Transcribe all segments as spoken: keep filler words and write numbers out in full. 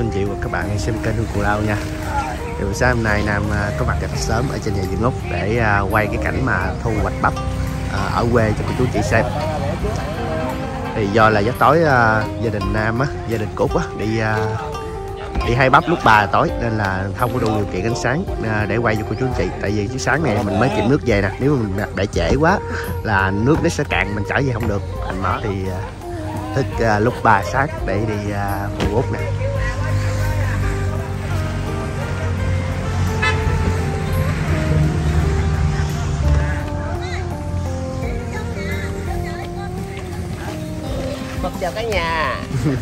anh chị và các bạn xem kênh Hương Cù Lao nha. Thì buổi sáng hôm nay Nam có mặt rất sớm ở trên nhà vườn ốc để quay cái cảnh mà thu hoạch bắp ở quê cho cô chú chị xem. Thì do là giấc tối gia đình Nam á, gia đình Cúc á đi đi hay bắp lúc ba tối nên là không có đủ điều kiện ánh sáng để quay cho cô chú anh chị. Tại vì cái sáng này mình mới kiểm nước về nè, nếu mà mình để trễ quá là nước nó sẽ cạn, mình chở về không được. Thành mở thì thức uh, lúc ba sáng để đi uh, mua út nè. Chào cả nhà.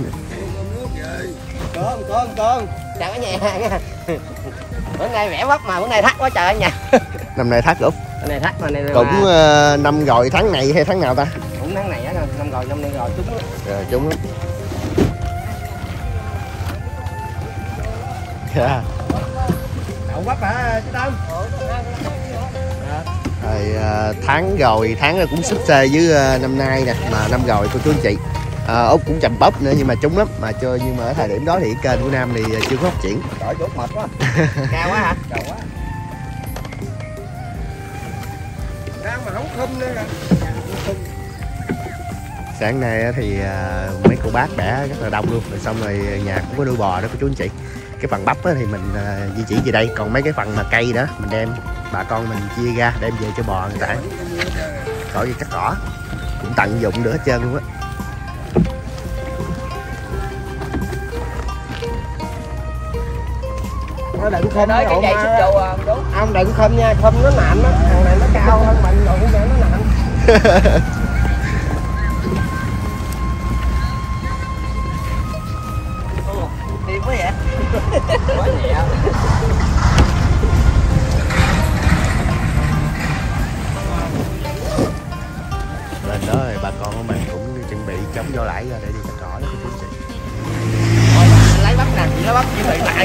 Con con con chào cả nhà nha. Bữa nay vẽ bắp mà bữa nay thắt quá trời nha. Năm nay thắt Út. Năm nay thắt mà này cũng mà... uh, năm rồi, tháng này hay tháng nào ta? Cũng tháng này á, năm rồi, năm nay rồi trúng lắm. Rồi trúng lắm. Yeah. Đậu bắp hả chú Tâm? Rồi uh, tháng rồi, tháng là cũng sắp xê với uh, năm nay nè, mà năm rồi cô chú anh chị. À, Út cũng chầm bắp nữa nhưng mà trúng lắm mà chơi, nhưng mà ở thời điểm đó thì kênh của Nam thì chưa có phát triển. Trời chút mệt quá. Cao quá hả? Cao quá. Đang mà nóng khum nữa kìa. Sáng nay thì uh, mấy cô bác bẻ rất là đông luôn, rồi xong rồi nhà cũng có nuôi bò đó cô chú anh chị. Cái phần bắp thì mình uh, di chuyển về đây, còn mấy cái phần mà cây đó mình đem bà con mình chia ra đem về cho bò người ta ăn. Khỏi gì cắt cỏ cũng tận dụng được hết trơn luôn á. Nó đừng khum cái dây xúc vô đúng. Ông đừng khum nha, khum nó nặng á, thằng này nó cao hơn mình đụng cho nó nặng. Điên quá vậy. Quá nhẹ. Lên đó rồi bà con của mình cũng chuẩn bị chống gió lãi ra để đi cắt cỏ đó cô chú chị. Lấy bắp nè, chị lấy bắp chuẩn bị lại.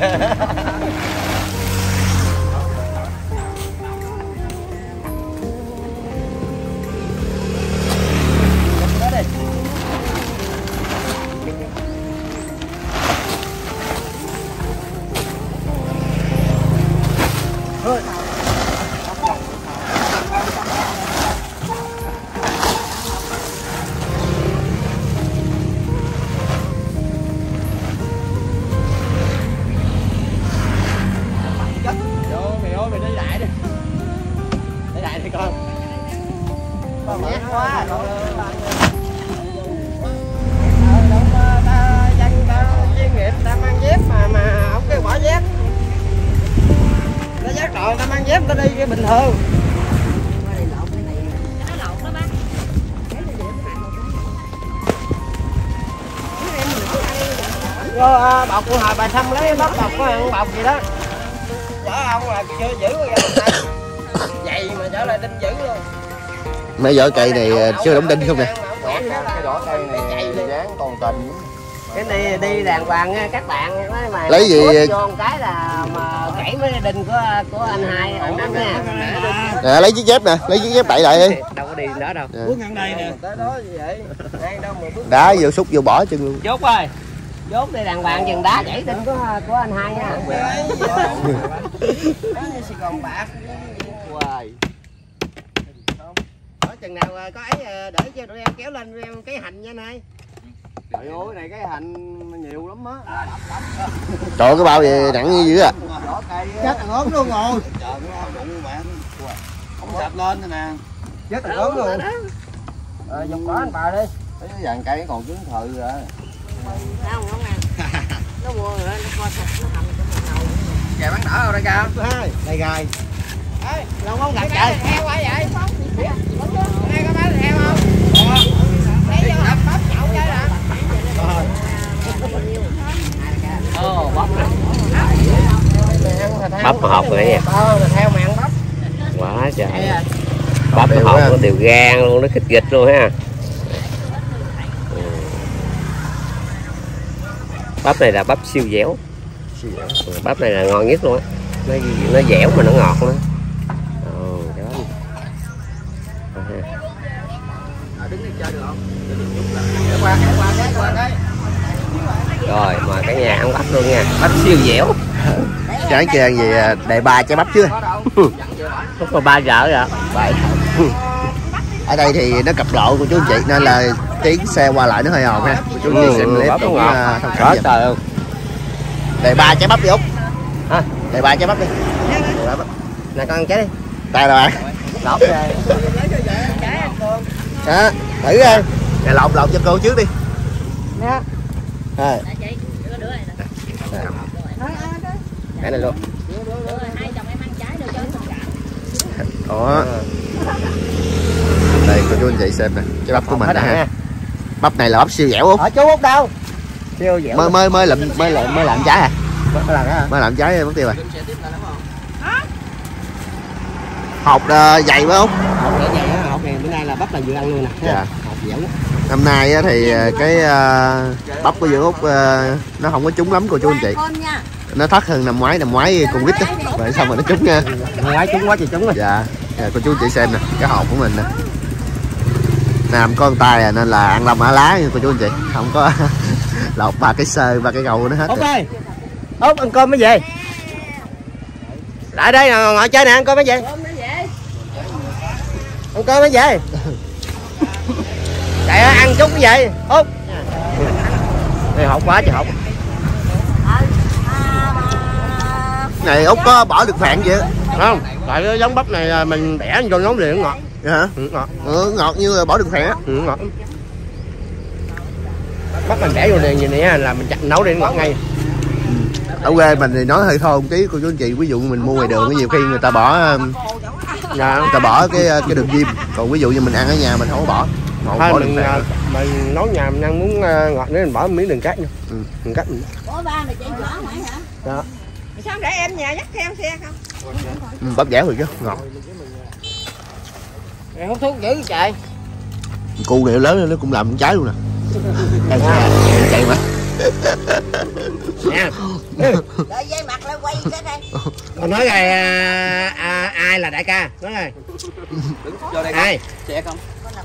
Nhát quá. Dân ta chuyên nghiệp ta mang dép mà mà không kêu bỏ dép. Nó giác rồi ta mang dép ta đi cái bình thường. Rồi bọc của hồi bà Thăm lấy bắp bọc có ăn bọc gì đó. Chở ông là chưa giữ rồi. Vậy mà trở lại đinh giữ luôn. Mấy vỏ cây này chưa đóng đinh không nè. Cái vỏ cây này dán toàn tình. Cái này đi đàng hoàng nha các bạn. Mà lấy gì vô một cái là mà gãy mấy cái đinh của của anh hai ổn lắm nha. À, lấy chiếc dép nè, lấy chiếc dép đậy lại đi. Đâu có đi đó đâu. Bước ngang đây nè. Tới đó gì vậy? Đâu mà bước. Đá vô xúc vô bỏ chân luôn. Dốt ơi. Dốt đi đàng hoàng chừng đá gãy đinh của của anh hai nha. Nó như Sài Gòn bạc. Hoài. Chừng nào có ấy để cho tụi em kéo lên em cái hành nha này. Trời ơi, này cái hành nhiều lắm á. Trời cái bao gì nặng như dữ à. Chết thằng ốm luôn rồi. Trời nó đụng bạn. Không sạch lên nè. Chết thằng ốm luôn. Ờ dùng có anh bà đi. Cái dàn cây còn cứng thừ rồi. Không không nè. Nó mua rồi nó coi sạch nó hầm cho mình ngầu. Kè bán đỏ rồi đây cao. Đây gai. Ê, lâu không gặp trời. Heo quá vậy? Đây có bán heo không? Lấy vô hộp bắp nhậu chơi hả? Ồ, bắp nè. Bắp mà hộp rồi nha. Ờ, mà theo mẹ ăn bắp. Quá trời. Bắp nó hộp nó đều gan luôn, nó khích dịch luôn ha. Bắp này là bắp siêu dẻo. Bắp này là ngon nhất luôn á. Nó nó dẻo mà nó ngọt nữa. Ồ, cái bắp. À, đứng đi chơi được không? Qua cái qua cái qua cái. Rồi mời cả nhà ăn bắp luôn nha, bắp siêu dẻo. Chán kia ăn gì đại ba trái bắp chưa? Không có ba rợ rồi. Vậy. Ở đây thì nó cặp lộ của chú anh chị nên là tiếng xe qua lại nó hơi ồn ha. Chú anh chị xem clip cũng thông cảm giùm. Trời ơi. Đại ba trái bắp đi Út. Hả? Đại ba trái bắp đi. Nè con ăn trái đi. Đây là bạn. Lột ra. Đó, thử đi. Nè lột lột cho cô trước đi. Nè. Rồi. Cái này luôn. Đó. Đây cô chú anh chị xem nè, cái bắp của mình nè ha. Bắp này là bắp siêu dẻo không? Ở chú Út đâu? Siêu dẻo. Mới mới mới làm mới làm mới làm trái à? Mới làm cái hả? Mới làm trái mất tiêu rồi. Hột uh, dày phải không? Hột để dày á, hột này bữa nay là bắp là vừa ăn luôn nè. Dạ. Hột dẻo. Năm nay thì cái uh, bắp của Dương Út uh, nó không có trúng lắm cô chú anh chị. Nó thất hơn năm ngoái, năm ngoái con vít á. Vậy xong rồi nó trúng nha. Năm ngoái trúng quá trời trúng rồi. Dạ. Dạ cô chú anh chị xem nè, cái hột của mình nè. Nam có con tay à, nên là ăn lông á lá nha cô chú anh chị. Không có lột ba cái sơ, ba cái gầu nó hết. Út ơi. Út ăn cơm mới về. Lại đây ngồi, ngồi chơi nè, ăn cơm mới về. Ăn cơm mới về. Chạy ăn chút cái gì? Út. Đây hột quá trời hột. Này Út có bỏ được phèn vậy? Không, tại cái giống bắp này mình bẻ vô nấu liền ngọt. Vậy hả? Ừ, ngọt. Ừ, ngọt như là bỏ được phèn á. Ừ, ngọt. Bắp mình bẻ vô liền gì nè là mình chặt nấu đi ngọt ngay. Ở quê mình thì nói hơi thô một tí cô chú anh chị, ví dụ mình mua ngoài đường có nhiều khi người ta bỏ Dạ. người ta bỏ cái cái đường diêm, còn ví dụ như mình ăn ở nhà mình không có bỏ. Không Thôi bỏ mình, đường phèn. mình nấu nhà mình ăn muốn ngọt nữa mình bỏ miếng đường cát nha. Ừ. Đường cát. Ủa ba mày chạy chở ngoài hả? Đó. Sao để em nhà dắt theo xe không? Ừ, bắp dẻo rồi chứ, ngọt. Em hút thuốc dữ trời. Cu này lớn lên nó cũng làm con trái luôn nè. Đây xe chạy mà. Nè. Đợi dây mặt lên quay cái đây. Con nói rồi à, à, ai là đại ca? Nói rồi. Vô đây Ai? Trẻ không?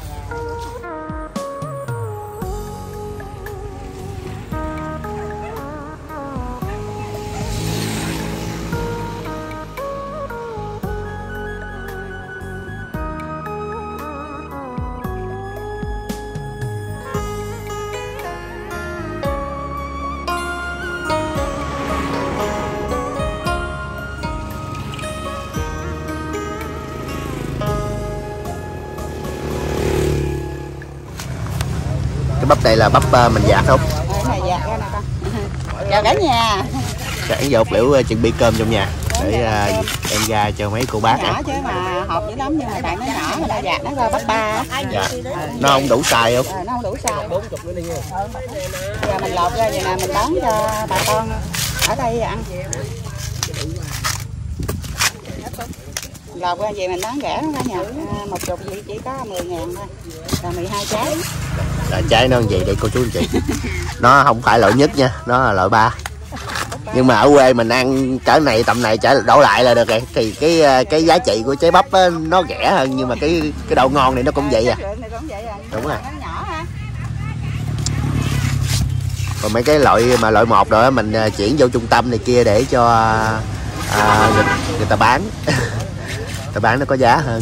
Cái bắp này là bắp uh, mình dạt không? Này dạt ra nè con. Chào cả nhà. Sẵn vô liệu uh, chuẩn bị cơm trong nhà để uh, em ra cho mấy cô bác. Nhỏ chứ mà hộp dữ lắm nhưng mà tại nó nhỏ mà đã dạt nó ra bắp ba. Dạ. Nó không đủ xài không? Rồi, nó không đủ size. Giờ mình lột ra vậy nè mình bán cho bà con ở đây ăn. Lột ra vậy mình bán rẻ đó cả nhà. À, một chục vậy chỉ có mười ngàn thôi. Là mười hai trái. Là trái nó vậy để cô chú anh chị. Nó không phải loại nhất nha, nó là loại ba. Nhưng mà ở quê mình ăn cỡ này tầm này trả đổ lại là được rồi. Thì cái cái giá trị của trái bắp á, nó rẻ hơn nhưng mà cái cái độ ngon này nó cũng vậy à. Đúng rồi. Còn mấy cái loại mà loại một rồi mình chuyển vô trung tâm này kia để cho à, người, người ta bán. Người ta bán nó có giá hơn.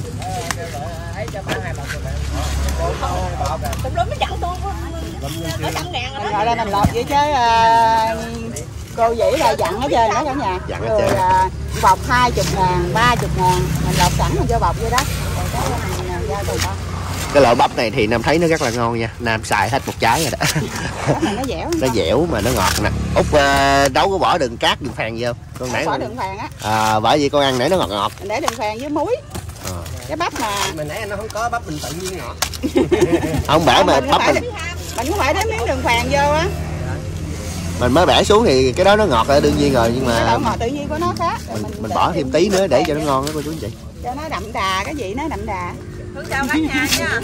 Rồi đây mình lột vậy chứ uh, cô dĩ là dặn hết trơn đó cả nhà. Dặn hết rồi trơn. Uh, bọc hai mươi ngàn, ba mươi ngàn mình lột sẵn mình cho bọc vậy đó. Rồi cái mình giao từ con. Cái loại bắp này thì Nam thấy nó rất là ngon nha. Nam xài hết một trái rồi đó. Nó dẻo. Nó dẻo mà nó ngọt nè. Út uh, đâu có bỏ đường cát đường phèn gì không? Con nãy bỏ đường phèn á. À, bởi vì con ăn nãy nó ngọt ngọt. Mình để đường phèn với muối. À. Cái bắp mà mình nãy nó không có bắp mình tự nhiên ngọt. Không bẻ mà bắp mình. Mình cũng phải đếm miếng đường phèn vô á. Mình mới bẻ xuống thì cái đó nó ngọt là đương nhiên rồi nhưng mà cái độ ngọt tự nhiên của nó khác. Mình, mình, mình bỏ thêm tí nữa để cho nó ngon đó cô chú anh chị. Cho nó đậm đà, cái gì nó đậm đà. Hướng chào cả nhà nha.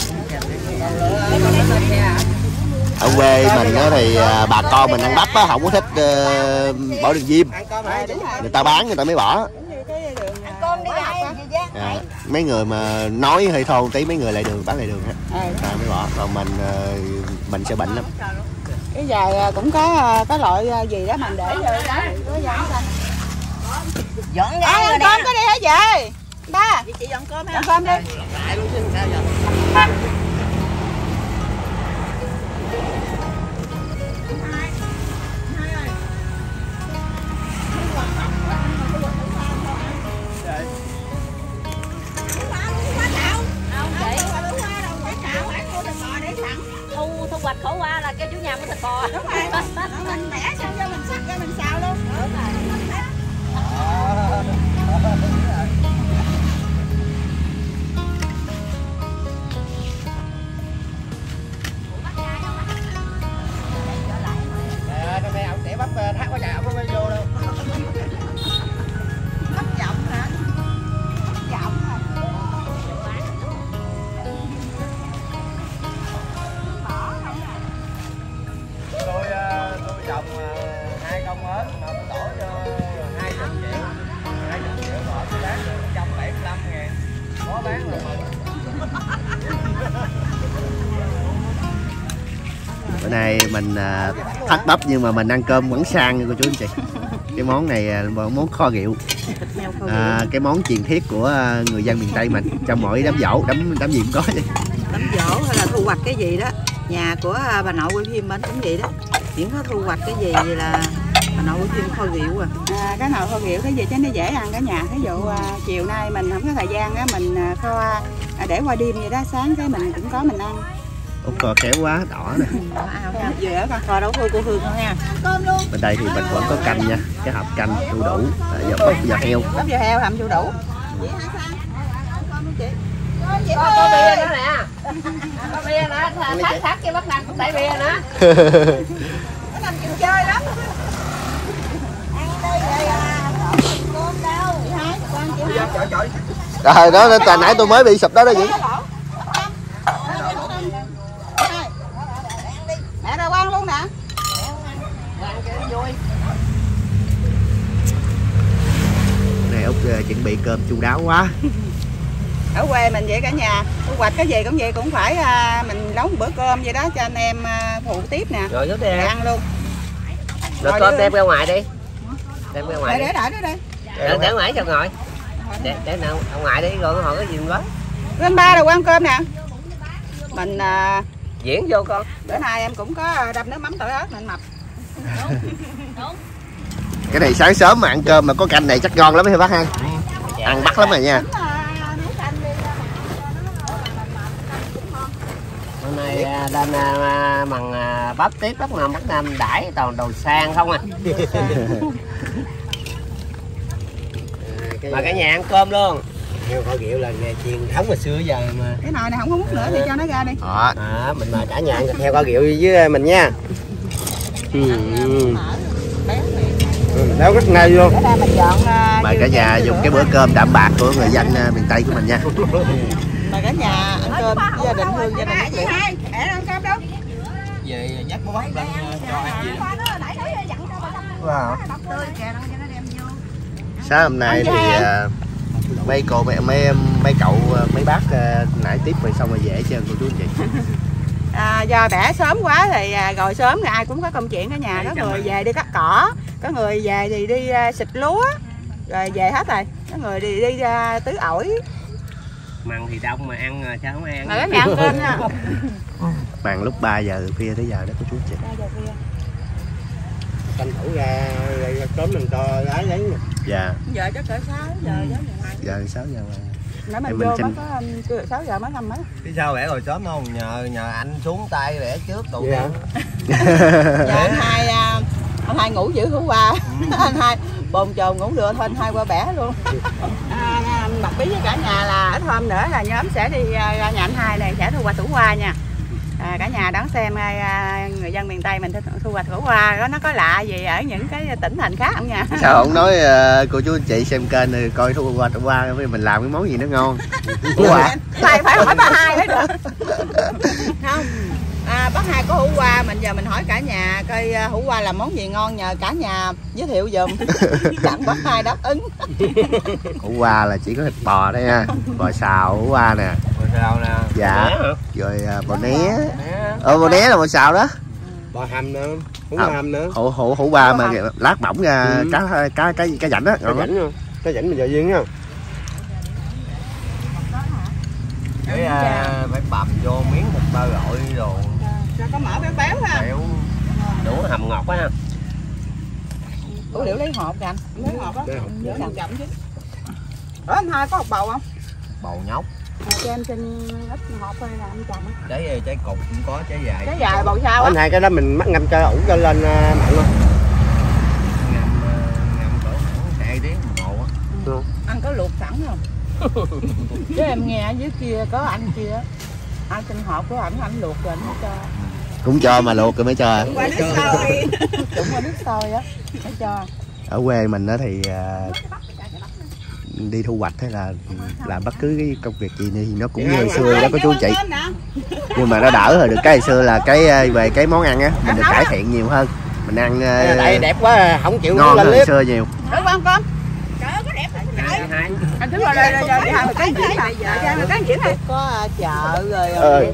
Ở quê mình đó thì bà con mình ăn bắp á không có thích uh, bỏ đường diêm. Người ta bán người ta mới bỏ. À, mấy người mà nói hơi thô tí mấy người lại đường bán lại đường á. À, mới bỏ. Còn mình uh, mình sẽ bệnh lắm. Cái dài cũng có có loại gì đó mình để vô đó, có dài xanh. Dọn ra. À, ăn cơm có đi hả chị? Ba. Chị dọn cơm ha. Dọn cơm đi. Lại luôn chứ sao giờ. Thu thu hoạch khổ qua là kêu chủ nhà mua thịt bò. Đúng rồi. Mình bẻ xong cho mình sắc cho mình xào luôn. Đúng rồi. Năm nay ông sẽ bắp thác quá trời, ông không vô đâu. Bắp giọng hả? Bắp giọng hả? Tôi tôi trồng hai công ớt mà tôi đổ cho hai trăm triệu, hai trăm triệu rồi tôi bán được một trăm bảy mươi lăm ngàn, có bán là mừng. Bữa nay mình uh, thắt bắp nhưng mà mình ăn cơm vẫn sang nha cô chú anh chị. Cái món này là món kho rượu, à, cái món truyền thiết của người dân miền Tây mình trong mỗi đám giỗ, đám đám gì cũng có vậy. Đám giỗ hay là thu hoạch cái gì đó, nhà của bà nội quay phim bánh cũng vậy đó, những có thu hoạch cái gì là bà nội quay phim kho rượu à. À, cái nào kho rượu cái gì cho nó dễ ăn cả nhà. Ví dụ à, chiều nay mình không có thời gian á, mình à, kho à, để qua đêm vậy đó, sáng cái mình cũng có mình ăn. Út kho kéo quá đỏ nè. Về ở con Kho đấu hương của Hương thôi nha. Bên đây thì mình vẫn có canh nha, cái hộp canh đu đủ, giò bắp giò heo. bắp giò heo hầm đu đủ. Có có bia nữa nè. Có bia nữa, thác thác cái bắp nằm cũng đẩy bia nữa. Nó làm chịu chơi lắm. Ăn đi rồi à, cơm đâu. Chị Hai, con chị Hai. Rồi đó, từ nãy tôi mới bị sụp đó đó chị. Mẹ ra quăng luôn nè. Này Út uh, chuẩn bị cơm chu đáo quá. Ở quê mình vậy cả nhà, thu hoạch cái gì cũng vậy, cũng phải uh, mình nấu một bữa cơm vậy đó cho anh em uh, phụ tiếp nè. Rồi giúp đi em. Ăn luôn. Rồi cơm đem ra ngoài đi. Đem ra ngoài. Để Đi. để để đây. Để, để ngoài cho ngồi. Để để nào ở ngoài đi rồi hỏi cái gì quá. Lên ba rồi quăng cơm nè. Mình uh, Diễn vô con. bữa nay em cũng có đâm nước mắm tỏi ớt nên mập. Cái này sáng sớm mà ăn cơm mà có canh này chắc ngon lắm hả bác ha? Ăn bắt lắm rồi nha. Hôm nay lên bằng bắp tiếp Bắc Nam Bắc Nam đãi toàn đồ sang không à. Mà cả nhà ăn cơm luôn. Heo kho rượu là nghề truyền thống hồi xưa giờ mà. Cái nồi này không có múc nữa thì cho nó ra đi. Đó. À, mình mời cả nhà ăn thịt heo kho rượu với mình nha. Ừ. Nấu rất ngay luôn. Mình dọn uh, Mời cả nhà dùng cái bữa cơm đạm bạc của người dân uh, miền Tây của mình nha. mời cả nhà ăn cơm với gia đình Hương, gia đình Bác Liễu. Để ăn cơm đâu. Về dắt có bắp lên cho ăn gì. Wow. Sáng hôm nay thì uh, mấy cô mấy mấy, mấy cậu mấy bác uh, nãy tiếp rồi xong rồi dễ chưa cô chú anh chị. À, do bẻ sớm quá thì à, rồi sớm thì ai cũng có công chuyện ở nhà. Có người về đi cắt cỏ, có người về thì đi à, xịt lúa rồi về hết rồi, có người thì đi ra tưới ổi. Mặn thì đông mà ăn sao không ăn. Mời cả nhà ăn cơm nha. Màn lúc ba giờ khuya tới giờ đó cô chú anh chị. Tranh thủ ra sớm mình cho gái lấy nè. Dạ. Giờ chắc cỡ sáu giờ giờ Giờ sáu giờ mà. nãy mình mình vô tranh... mới có sáu giờ mới năm mấy. Biết sao bẻ rồi sớm không? Nhờ nhờ anh xuống tay bẻ trước tụ Dạ. Giờ anh hai anh hai ngủ giữ hữu qua. Anh hai bồn chồn ngủ được thôi, anh hai qua bẻ luôn. À, bật bí với cả nhà là ít hôm nữa là nhóm sẽ đi ra nhà anh hai này sẽ thu hoạch củ hoa nha. À, cả nhà đón xem à, người dân miền Tây mình thu hoạch củ hoa đó, nó có lạ gì ở những cái tỉnh thành khác không nha. Sao không nói uh, cô chú anh chị xem kênh rồi coi thu hoạch hoa mình làm cái món gì nó ngon. Củ hoa. Phải phải hỏi ba hai mới được. Không. À, bác hai có hủ qua, mình giờ mình hỏi cả nhà coi uh, hủ qua là món gì ngon, nhờ cả nhà giới thiệu giùm. Đặng bác hai đáp ứng. Hủ qua là chỉ có thịt bò đây nha, bò xào hủ qua nè. Bò xào nè. Dạ. Rồi uh, bò né. Ờ bò né là bò xào đó. Bò hầm nữa, hủ À, hầm nữa. hủ hủ hủ ba mà lát bỏng ra Ừ. cá cá cá cá rảnh á, Cá ngon lắm. rảnh không? Cá rảnh mình giờ riêng không? Cái à, phải bằm vô miếng một bơ gội rồi. Cho có mỡ béo béo ha. Béo đủ hầm ngọt quá ha. Ủa liệu lấy hộp kìa anh. Lấy hộp á. Lấy hộp. Nhớ làm chậm chứ. Ủa anh hai có hộp bầu không? Bầu nhóc. À, cho em xin ít hộp thôi là anh chồng á. Trái trái cục cũng có, trái dài. Trái dài bầu sao á? Anh hai cái đó mình mắc ngâm cho ủ cho lên uh, mặn không? Ngâm uh, ngâm cỡ hai tiếng đồng hồ á. Anh có luộc sẵn không? Chứ em nghe ở dưới kia có anh kia anh xin hộp của ảnh anh luộc rồi anh mới cho. Cũng cho mà luộc rồi mới cho. Qua nước sôi. Đúng qua nước sôi á mới cho. Ở quê mình đó thì à, đi thu hoạch hay là làm bất cứ cái công việc gì thì nó cũng như hồi xưa đó có chú chị, nhưng mà nó đỡ rồi. Được cái hồi xưa là cái về cái món ăn á mình được cải thiện nhiều hơn, mình ăn uh, Tại đẹp quá không chịu ngon lên hơn hồi clip. xưa nhiều. Được không con? Trời ơi có đẹp Hai. anh đứng vào đây đây cho hai một cái diễn này, dạ một cái diễn này. Có chợ rồi Ờ.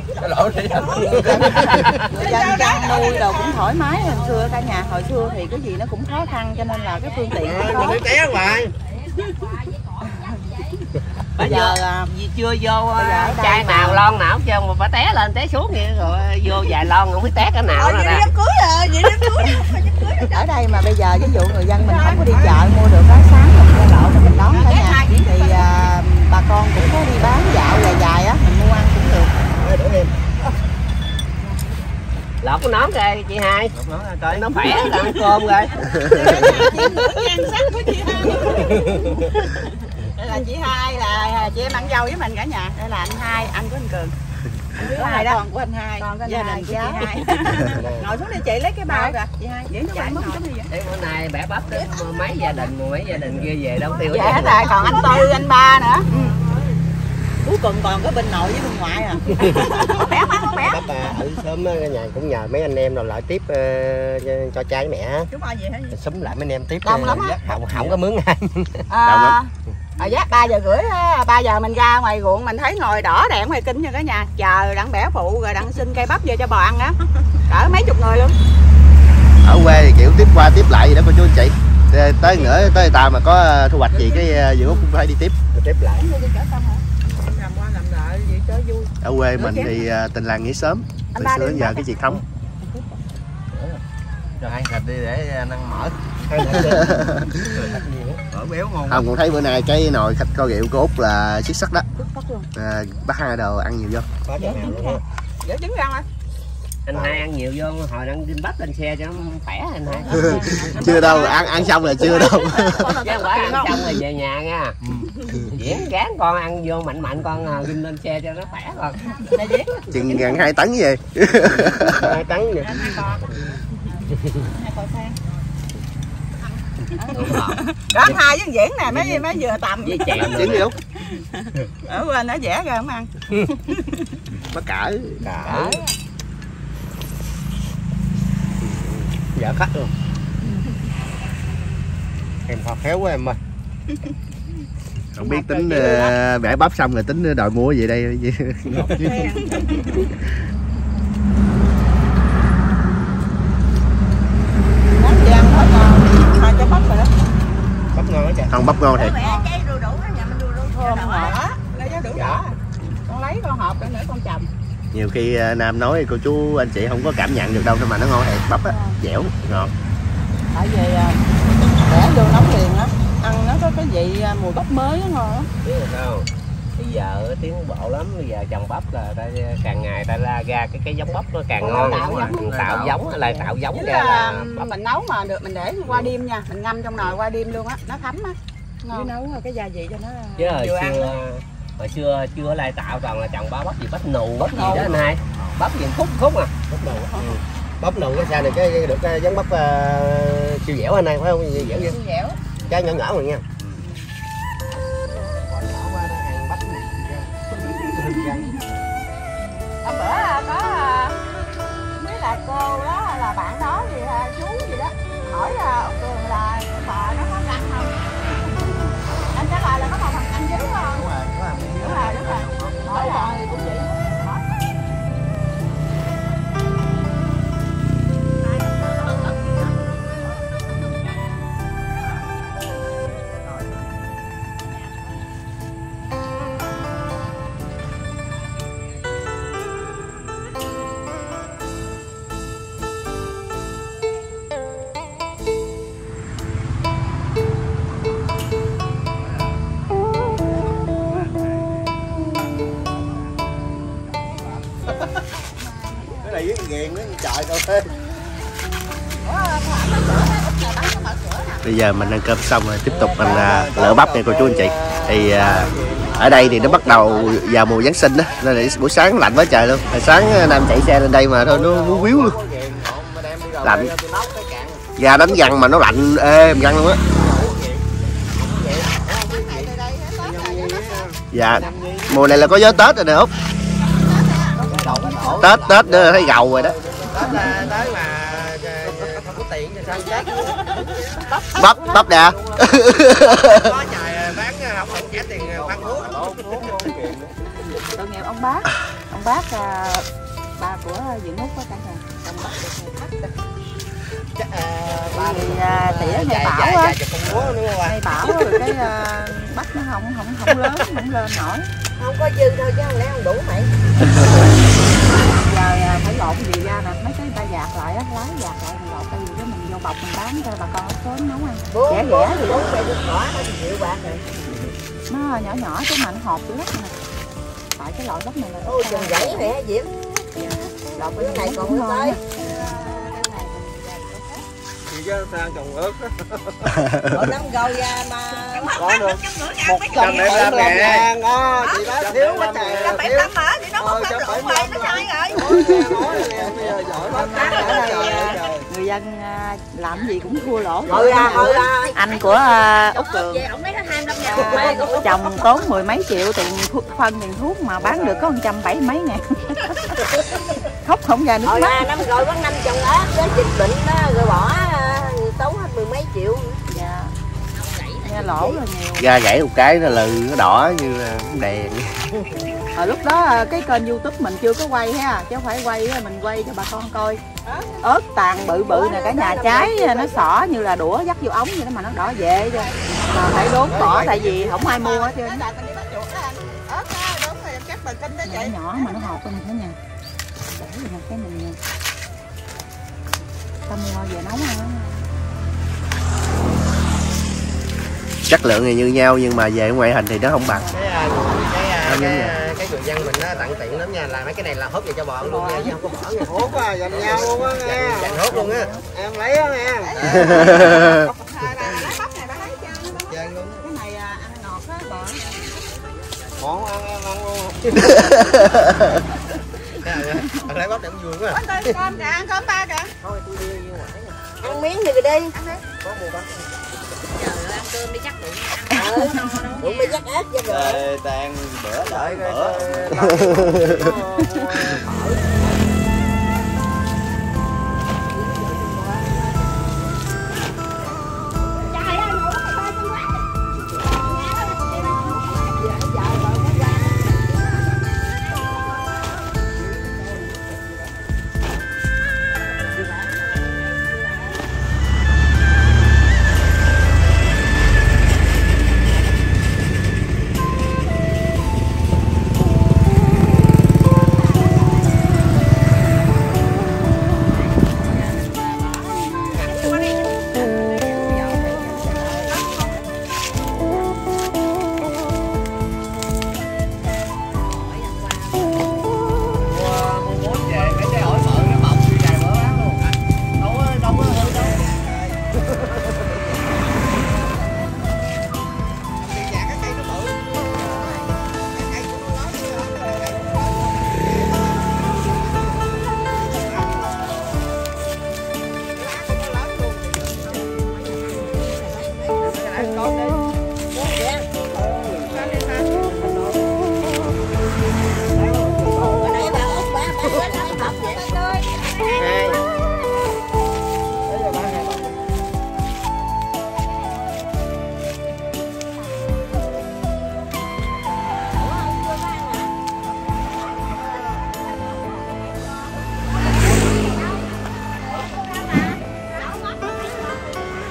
người dân chăn nuôi đồ cũng thoải mái hơn xưa cả nhà. Hồi xưa thì cái gì nó cũng khó khăn cho nên là cái phương tiện cũng có. Mình té hoài. Bây giờ Vì chưa vô bây giờ ở đây chai nào lon nào chứ mà phải té lên té xuống vậy rồi vô vài lon không biết té cái nào nữa nè. ở đây mà bây giờ ví dụ người dân mình không có đi chợ mua được cá sáng mình ra lộ thì mình đón cả nhà thì à, bà con cũng có đi bán dạo dài dài á mình mua ăn cũng được. Lọt cái nón kìa chị hai, nó khỏe là ăn cơm rồi. Đây là chị hai là chị em ăn dâu với mình cả nhà. Đây là anh hai, anh của anh Cường. Anh thứ hai đó, con của anh hai, con của anh gia đình của chị hai. Ngồi xuống đây chị lấy cái bao kìa, chị hai. Để cho anh ngồi. Thế bữa nay bẻ bắp đến mấy gia đình, mấy gia đình kia về đâu tiêu. Dạ là còn anh Tư, anh Ba nữa. Cuối cùng còn có bên nội với bên ngoại à. Béo má không béo. Bắp à, ở sớm á, nhà cũng nhờ mấy anh em rồi lại tiếp uh, cho cha với mẹ. Chúng ai về hả? Xúm lại mấy anh em tiếp. Đông lắm á. Không không có mướn ai. À, à giá ba giờ rưỡi ba giờ mình ra ngoài ruộng mình thấy ngồi đỏ đèn ngoài kinh nha cả nhà, chờ đặng bẻ phụ rồi đặng xin cây bắp về cho bò ăn á, cỡ mấy chục người luôn. Ở quê thì kiểu tiếp qua tiếp lại gì đó cô chú anh chị, tới nữa tới ta mà có thu hoạch gì cái vườn út cũng phải đi tiếp tiếp lại. Làm qua làm lại vậy cho vui. Ở quê mình thì tình làng nghĩa xóm từ xưa đến giờ cái truyền thống. Rồi ăn thịt đi để ăn mỡ. Mỡ béo ngon. Không, còn thấy bữa nay cái nồi khách kho rượu của Út là xuất sắc đó. À, bắt hai đồ ăn nhiều vô. Có cho mèo luôn á. Dễ trứng răng á. Anh hai ăn nhiều vô hồi đang đi bắt lên xe cho nó khỏe anh hai. Chưa đâu, ăn ăn xong là chưa đâu. Chứ không phải ăn xong rồi về nhà nha. Diễn gán con ăn vô mạnh mạnh con ginh lên xe cho nó khỏe con. Chừng gần hai tấn gì. Hai tấn vậy. Hai con sang. Đó anh hai với Diễn nè, mấy mấy vừa tầm với chèo Diễn đi Út. ở bên nó dẻ ra không ăn. Bắt cỡ. Cỡ. Dạ khách luôn. Em thật khéo quá em ơi. Không biết tính uh, bẻ bắp xong rồi tính đòi mua gì đây. Món gì ăn hết ngon. Hai trái bắp rồi đó. Bắp ngon đó chị. Không, bắp ngon thiệt. Thơm ngọt á. Lấy giá đủ đỏ. Con lấy con hộp để nữa con chầm. Nhiều khi uh, Nam nói cô chú anh chị không có cảm nhận được đâu, nhưng mà nó ngon thiệt, bắp á, dẻo, ngọt. Tại vì để vô nóng liền á, ăn nó có cái vị mùi bắp mới á, ngon lắm. Biết rồi sao? Bây giờ tiến bộ lắm, bây giờ trồng bắp là ta, càng ngày ta la ra cái cái giống bắp nó càng Còn ngon, tạo tạo, giống. tạo giống lại tạo giống Chứ ra là là bắp. mình nấu mà được mình để qua đêm nha, mình ngâm trong nồi qua đêm luôn á, nó thấm á. Ngon. Chứ nấu cái gia vị cho nó Chứ hồi vừa ăn xưa đó. hồi xưa chưa lai tạo toàn là trồng ba bắp gì bắp nù bắp gì đó anh hai, bắp gì khúc khúc à. Bắp nù. Ừ. Bắp nù cái sao này cái, cái được cái giống bắp uh, siêu dẻo anh này phải không? Dẻo vậy. Dẻo. Trái nhỏ nhỏ rồi nha. Hôm bữa có biết là cô đó là bạn đó gì chú gì đó hỏi là ông Cường là bà nó có ăn không? Anh trả lời là có một phần ăn dính không? Đúng rồi, có ăn dính. Đúng rồi, đúng rồi. Hỏi là cũng vậy. Bây giờ mình ăn cơm xong rồi tiếp tục mình uh, lỡ bắp nha cô chú anh chị. Thì uh, ở đây thì nó bắt đầu vào mùa Giáng sinh đó, nên là buổi sáng lạnh quá trời luôn. Hồi sáng Nam chạy xe lên đây mà thôi nó muốn quýu luôn. Lạnh. Gà đánh găng mà nó lạnh êm găng luôn á. Dạ. Mùa này là có gió Tết rồi nè Út. Tết Tết nữa thấy gầu rồi đó. Bắp bắp nè. Tội nghiệp ông bác. Ông bác ba của Dưỡng Út có cả nhà. Ông bác thì tỉa ngay bảo á, ngay bảo rồi cái bắt nó không không không lớn không lên nổi. Không có dư thôi chứ không lẽ không đủ mày. Giờ phải lộn gì ra nè, mấy cái ta dạt lại á, lái dạt lại mình lộn cái gì đó mình vô bọc mình bán cho bà con sớm nấu ăn. Rẻ rẻ thì bốn cây cỏ nó chịu bạc rồi. Nó nhỏ nhỏ chứ mà nó hột dữ lắm nè. Tại cái loại đất này là ôi chừng gãy nè Diễm. Lộn cái này còn mới tới. Chứ sang trồng ớt á. Ở nắm gầu ra mà có được một trăm bảy mươi lăm ngàn đó, chị bác thiếu quá trời. một trăm bảy mươi lăm hả? Chị nó không lộn hoài nó sai rồi. Bây giờ giỏi lắm. Người dân làm gì cũng thua lỗ. Thôi ra, thôi ra. Anh của Út Cường chồng tốn mười mấy triệu tiền thuốc phân tiền thuốc mà bán được có một trăm bảy mấy ngàn. Khóc không ra nước mắt. mắt. Năm rồi có năm chồng ớt đó dịch bệnh đó rồi bỏ tốn hết mười mấy triệu. Dạ. Nghe lỗ là nhiều. Ra gãy một cái nó lừ nó đỏ như đèn. Hồi lúc đó cái kênh YouTube mình chưa có quay ha, chứ không phải quay mình quay cho bà con coi. Ớt tàn bự bự nè cả nhà, trái nó xỏ như là đũa dắt vô ống vậy đó mà nó đỏ về chứ. Mà phải đốn bỏ tại vì không ai mua hết trơn. Nhỏ nhỏ mà nó hột lên thế nha. Để rồi một cái mình ta mua về nấu ăn. Chất lượng thì như nhau nhưng mà về ngoại hình thì nó không bằng. Cái cái cái, cái người dân mình nó tặng tiện lắm nha, là mấy cái này là hốt về cho bọn luôn nha, chứ không có bỏ nha. Hốt à, dành nhau luôn á nghe. Dành hốt luôn á. Em lấy á nghe. Cái này ăn ngọt á bò. Ngon ăn em ăn luôn. Lấy bắp để vui quá. Cơm kìa, ăn cơm ba kìa. Thôi tôi đưa vô ngoài. Ăn miếng thì đi. Ăn đi. Có mua bắp. Giờ ăn cơm đi chắc bụng. Ừ, bụng mới chắc ớt cho rồi. Ê, tan bữa đợi bữa.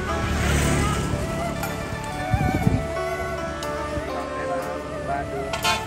Ba